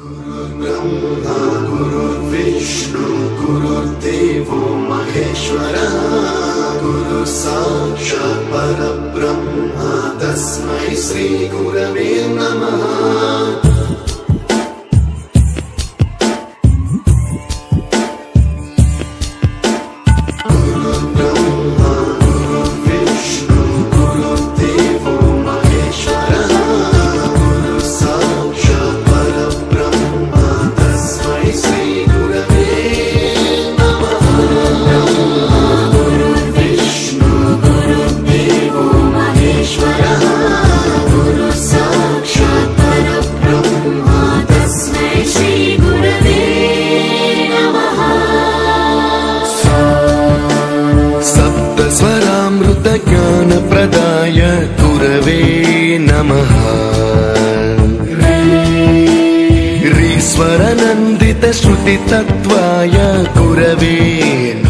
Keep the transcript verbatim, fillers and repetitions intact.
गुरुर्ब्रह्मा गुरुर्विष्णु गुरुर्देवो महेश्वरः गुरु साक्षात् परब्रह्म तस्मै श्री गुरवे नमः। ज्ञान प्रदाय गुरवे नमः। ह्रीश्वर नन्दित श्रुति तत्वाय गुरवे